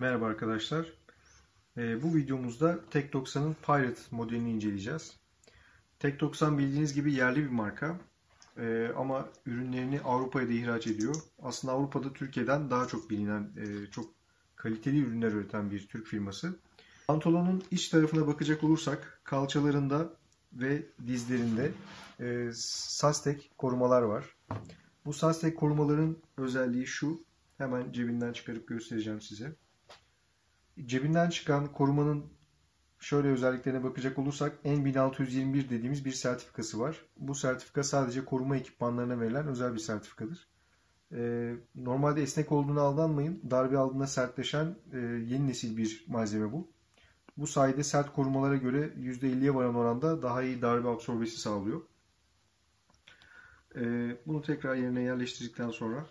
Merhaba arkadaşlar. Bu videomuzda Tek 90'ın Pirate modelini inceleyeceğiz. Tek 90 bildiğiniz gibi yerli bir marka. Ama ürünlerini Avrupa'ya da ihraç ediyor. Aslında Avrupa'da Türkiye'den daha çok bilinen, çok kaliteli ürünler üreten bir Türk firması. Pantolonun iç tarafına bakacak olursak kalçalarında ve dizlerinde Sastek korumalar var. Bu Sastek korumaların özelliği şu. Hemen cebinden çıkarıp göstereceğim size. Cebinden çıkan korumanın şöyle özelliklerine bakacak olursak N1621 dediğimiz bir sertifikası var. Bu sertifika sadece koruma ekipmanlarına verilen özel bir sertifikadır. Normalde esnek olduğuna aldanmayın. Darbe aldığında sertleşen yeni nesil bir malzeme bu. Bu sayede sert korumalara göre %50'ye varan oranda daha iyi darbe absorbesi sağlıyor. Bunu tekrar yerine yerleştirdikten sonra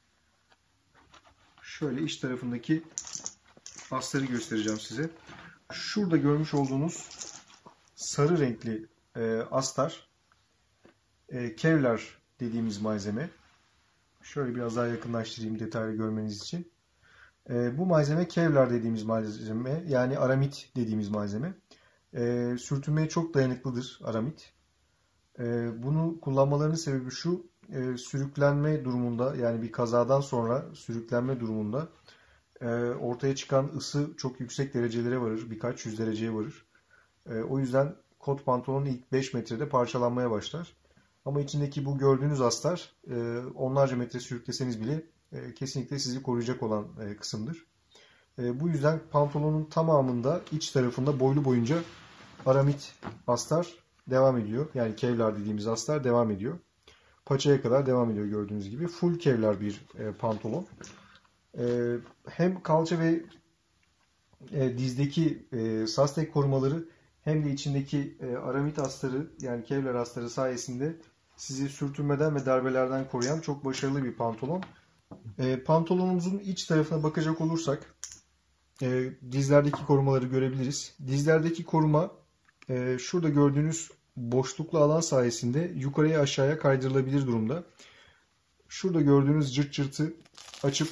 şöyle iç tarafındaki astarı göstereceğim size. Şurada görmüş olduğunuz sarı renkli astar Kevlar dediğimiz malzeme. Şöyle biraz daha yakınlaştırayım detaylı görmeniz için. Bu malzeme Kevlar dediğimiz malzeme, yani aramit dediğimiz malzeme. Sürtünmeye çok dayanıklıdır aramit. Bunu kullanmalarının sebebi şu: sürüklenme durumunda, yani bir kazadan sonra sürüklenme durumunda ortaya çıkan ısı çok yüksek derecelere varır. Birkaç yüz dereceye varır. O yüzden kot pantolonun ilk 5 metrede parçalanmaya başlar. Ama içindeki bu gördüğünüz astar onlarca metre sürükleseniz bile kesinlikle sizi koruyacak olan kısımdır. Bu yüzden pantolonun tamamında iç tarafında boylu boyunca aramit astar devam ediyor. Yani Kevlar dediğimiz astar devam ediyor. Paçaya kadar devam ediyor gördüğünüz gibi. Full Kevlar bir pantolon. Hem kalça ve dizdeki Sastek korumaları hem de içindeki aramit astarı, yani Kevlar astarı sayesinde sizi sürtünmeden ve darbelerden koruyan çok başarılı bir pantolon. Pantolonumuzun iç tarafına bakacak olursak dizlerdeki korumaları görebiliriz. Dizlerdeki koruma şurada gördüğünüz boşluklu alan sayesinde yukarıya aşağıya kaydırılabilir durumda. Şurada gördüğünüz cırt cırtı açıp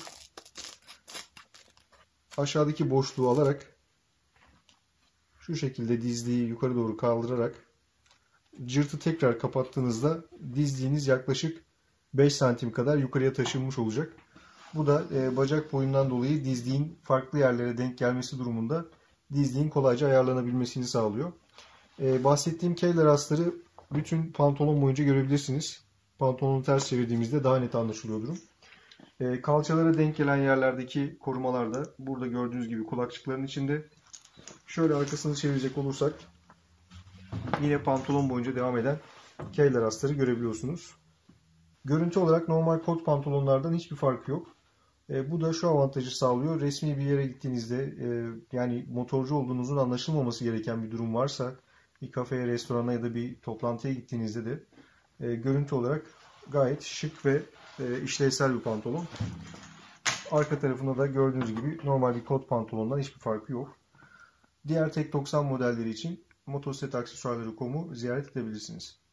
aşağıdaki boşluğu alarak şu şekilde dizliği yukarı doğru kaldırarak cırtı tekrar kapattığınızda dizliğiniz yaklaşık 5 santim kadar yukarıya taşınmış olacak. Bu da bacak boyundan dolayı dizliğin farklı yerlere denk gelmesi durumunda dizliğin kolayca ayarlanabilmesini sağlıyor. Bahsettiğim Kevlar astarı bütün pantolon boyunca görebilirsiniz. Pantolonu ters çevirdiğimizde daha net anlaşılıyor durum. Kalçalara denk gelen yerlerdeki korumalar da burada gördüğünüz gibi kulakçıkların içinde. Şöyle arkasını çevirecek olursak yine pantolon boyunca devam eden Kevlar astarı görebiliyorsunuz. Görüntü olarak normal kot pantolonlardan hiçbir farkı yok. Bu da şu avantajı sağlıyor: resmi bir yere gittiğinizde, yani motorcu olduğunuzun anlaşılmaması gereken bir durum varsa, bir kafeye, restorana ya da bir toplantıya gittiğinizde de görüntü olarak gayet şık ve işlevsel bir pantolon. Arka tarafında da gördüğünüz gibi normal bir kot pantolondan hiçbir farkı yok. Diğer Tek 90 modelleri için motosiklet aksesuarları.com'u ziyaret edebilirsiniz.